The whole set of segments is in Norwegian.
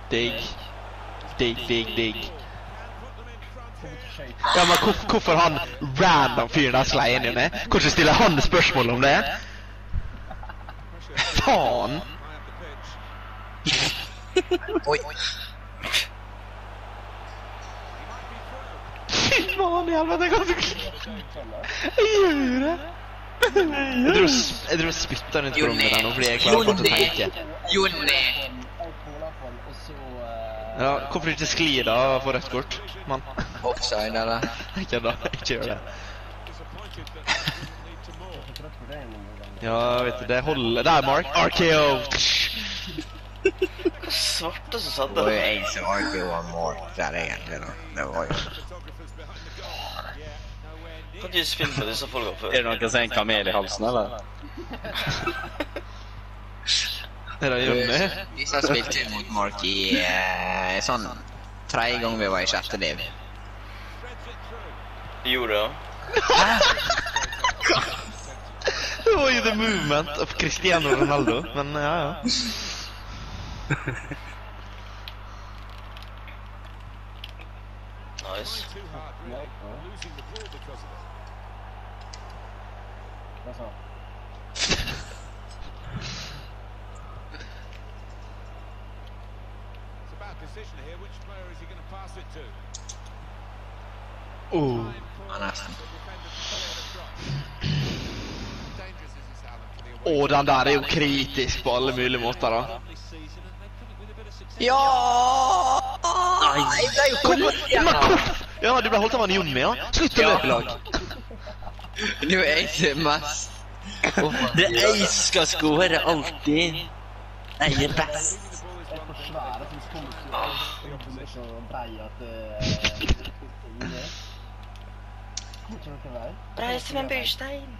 Digg. Digg. Ja, men hvorfor han random fyren der slei inn i meg? Kanskje stiller han spørsmål om det? Faen! Oi. Fy faen i helvete, jeg kan ikke... Jeg gjør det! Jeg dro spytter rundt på rommet der nå, fordi jeg klarer ikke å tenke. Jonny! Ja, hvorfor ikke skli da for rødt kort, mann? Offside, eller? Ikke da, ikke gjør det. Ja, vet du, det holder. Der, Mark. RKO! Hva svarte som satt Det var jo der? jeg som RKO av Mark der egentlig da. Det var jo... Kan ikke spille på disse folka før? Er det noen som har en kamel i halsen, eller? Er det Jonny? Vi har spilt jo mot Mark i sånn 3 gang vi var i 6. liv. Gjorde det? Det var jo the movement of Cristiano Ronaldo, men ja. Nice. Ja, nesten. Den der er jo kritisk på alle mulige måter da. Ja! Jeg ble jo kommet Ja, du ble holdt av han Jonny, ja. Slutt å løpe i lag. Det var jeg som mest. Det er jeg som skal skåre alltid. Jeg er best. Brei som en burstein.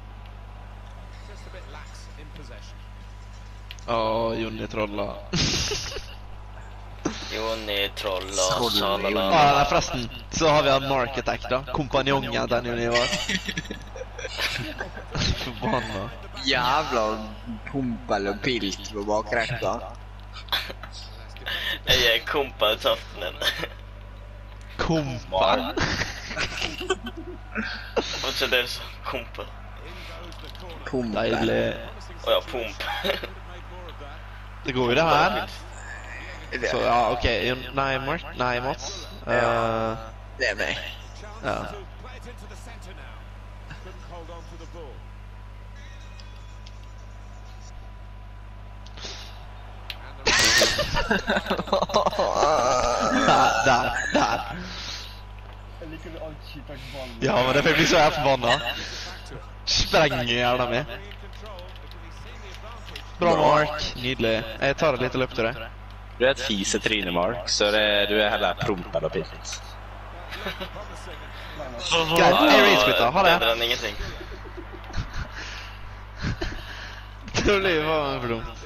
Jonny trolla. Jonny, trolla, salala. Nei, forresten, så har vi en Mark Attack da. Kompanjongen den Jonny var. Forbanna. Jævla pumpel og pilt på bakrekka. Jeg er kompa i taften din. Kompa? Var ikke det så? Kompa. Deilig. Åja, pump. Det går jo det her. Så ja, ok. Nei, Mark. Nei, Mats. Det er meg. Ja. Der. Ja, men det får bli så jeg forbanna. Sprenger hjernen min. Bra, Mark. Nydelig. Jeg tar et lite løp til deg. Du er et fisetryne, Mark, så du er heller promp eller pilt. Greit, jeg race-bytter. Ha det. Bedre enn ingenting. Det blir faen for dumt.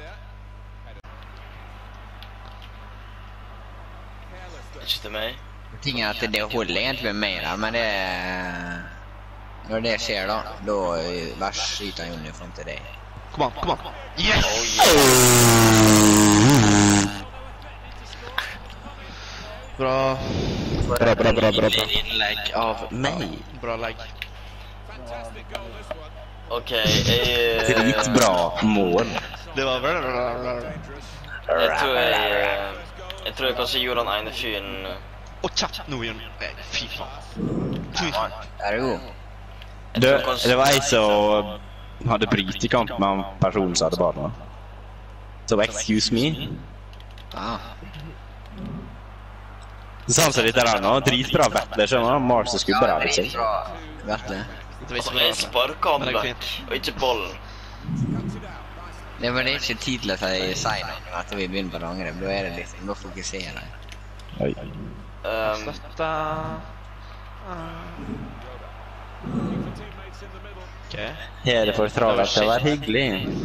Ikke til meg. Tingen er at det holder egentlig med meg der, men det... Når det skjer da, da skyter Jonny frem til deg. Kom an. Yes! Bra. Innlegg av meg. Bra legg. Ok, jeg... Dritbra mål. Det var bra. Jeg tror jeg kanskje gjorde han ene fyren... Kjapt nå, Jon. Fy faen. Er du god? Det var jeg som hadde brytekamp med en person som hadde barna. Så excuse me. Så han sa litt der nå, dritbra Vettle, skjønner du? Mars og skubber der, liksom. Dritbra Vettle. Jeg sparker han back, og ikke bollen. Det var ikke tid til å si noe etter vi begynner på det andre. Da er det liksom, da fokuserer jeg. Oi. Støtta. Ok. Her er det for travelt til å være hyggelig.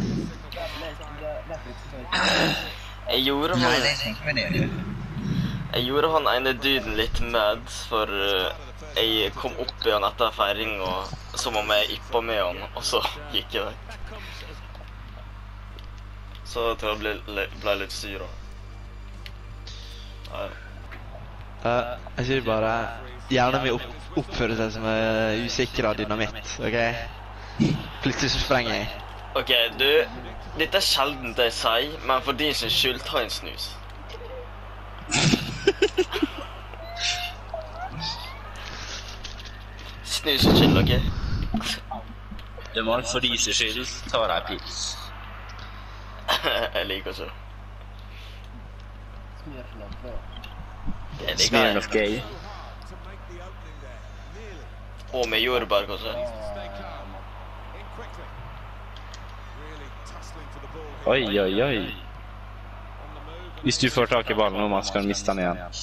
Jeg gjorde Nei, han... det er ikke med det. Jeg gjorde han ene duden litt mad, for jeg kom opp i han etter feiring, og som om jeg yppa med han, og så gikk jeg vekk. Så jeg tror jeg ble litt syr da. Jeg sier bare gjerne med oppføre seg som usikker av dynamitt, ok? Plutselig så sprenger jeg. Ok, du, dette er sjelden det jeg sier, men for din sin skyld, ta en snus. Snus er skyld, ok? Det var for din sin skyld, ta deg pils. Jeg liker ikke. Smear of gay. Og med jordbær, kanskje. Oi, oi, oi. Hvis du får tak i ballen nå, man skal miste den igjen.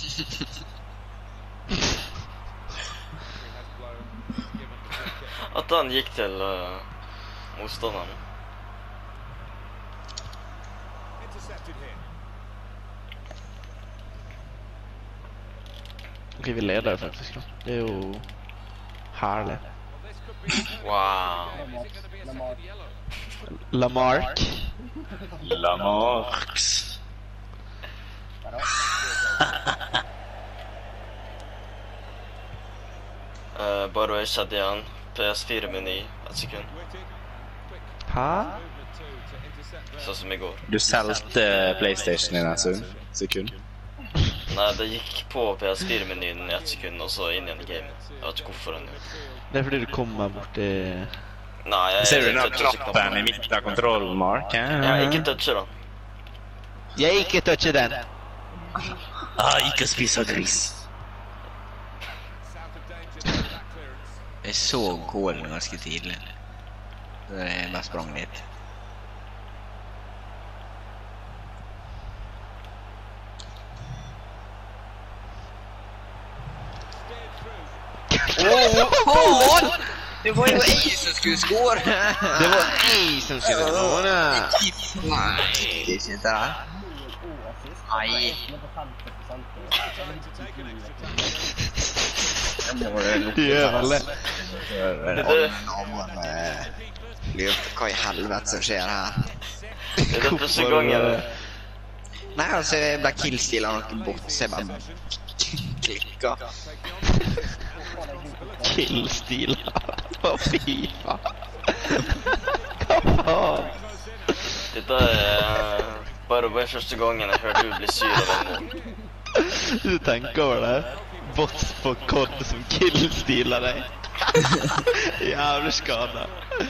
At han gikk til motstanderen. Ok, vi leder faktisk da. Det er jo herlig. Wow. Lamarck. Lamarcks. Bare jeg skjedde igjen. PS4-meny, et sekund. Hæ? Sånn som i går. Du solgte PlayStation i en sekund. Nei, det gikk på PS4-menyen i et sekund, og så inn igjen i gamet. Jeg vet ikke hvorfor den gjør. Det er fordi du kommer borti... Nei, Ser du den knappen i midten av kontrollen, Mark? Jeg ikke toucher den. Jeg ikke toucher den. Ikke spise gris. Jeg så gålen ganske tidlig. Så jeg bare sprang litt. Det var jo jeg som skulle skåre! Det var jeg som skulle skåre! Nei, ikke det der. Nei. Du gjør vel det. Hva i helvete som skjer her? Det er første gangen. Nei, altså, jeg ble killstil av noen bort, så jeg bare klikket. Killstil på Fifa. Hva faen? Dette er bare første gangen jeg hørte du bli syr av en mål. Du tenker over det? Bots på kod som killstiler deg. Jævlig skada.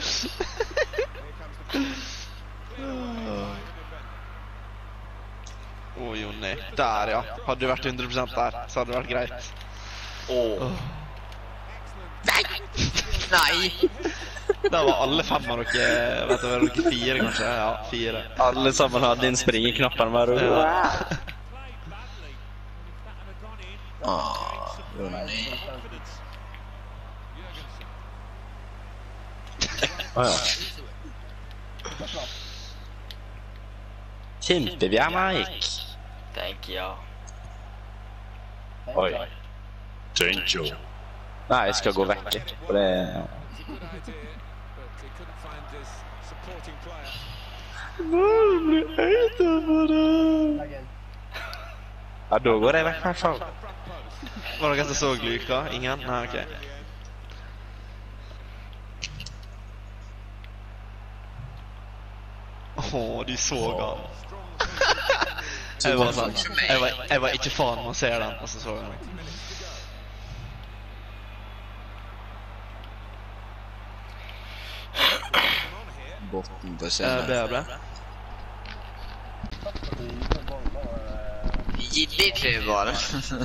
Jonny. Der, ja. Hadde du vært 100% der, så hadde det vært greit. Nei! Da var alle 5 av dere, vet du, var dere 4 kanskje? Ja, 4. Alle sammen hadde en spring i knappen bare. Jonny. Kjempebra, Mike. Thank you. Oi. Thank you. Nei, jeg skal gå vekk, for det... Ja, da går jeg vekk i hvert fall. Var det noen som så Luka? Ingen? Nei, ok. Du så han. Jeg var sånn, jeg var ikke faen med å se den, og så så jeg meg. Botten på søndag. Ble. Gidder ikke bare.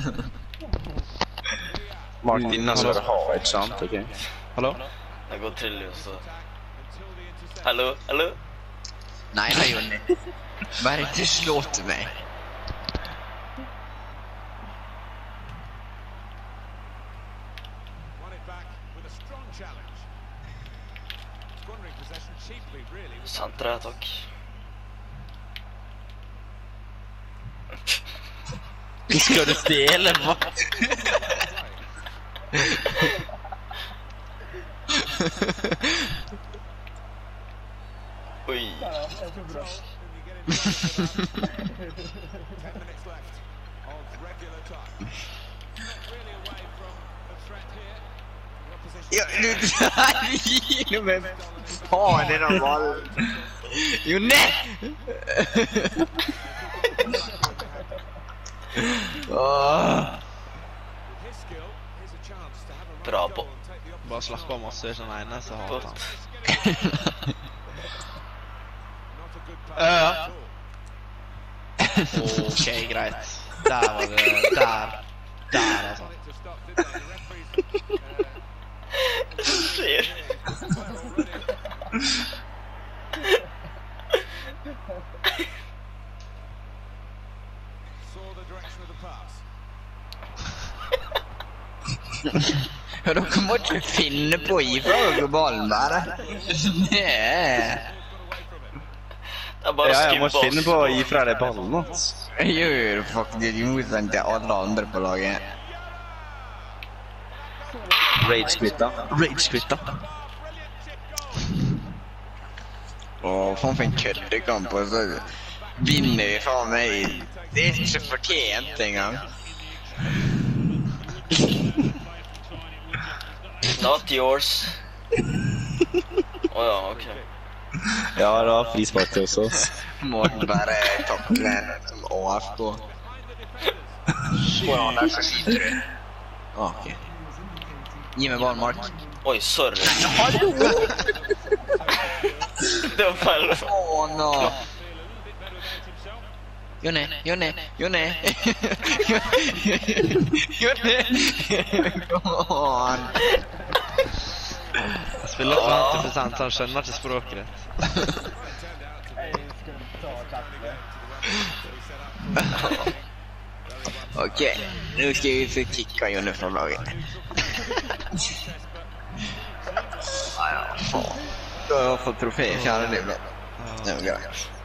Martin, altså, det har ikke sant, ok? Hallo? Jeg går til jo, så... Hallo? Hallo? Nei, Jonny. Bare ikke slå til meg. Santra, takk. Skal du stjele, hva? Oi. Ja, du gir meg faen i den ballen. Jonne! Bra på. Bare slapp av masse, ikke den ene, så hater han. Ja. Ok, greit. Der var det, der altså. Skjer. Ja, dere må ikke finne på å gi fra dere ballen bare. Nej. Ja, jeg må finne på å gi fra deg ballen, altså. Jeg gjør faktisk motstand til alle andre på laget. Rage-quitta. Åh, faen for en køddekamp, og så vinner vi faen meg. Det er ikke fortjent engang. Not yours. Åja, ok. Ja, det var frispark til oss også. Måten bare takle som AFK. Åja, der så skyter du. Ok. Gi meg ballen, Mark. Oi, sorry. Det var feil. Åh, no. Jonne. Come on. Jeg spiller for 50%, så han skjønner ikke språket ditt. Ok, nå skal vi få kicka Jonne fra laget. Ja, faen. Du har i hvert fall trofé i fjerde liv, da. Det var greit.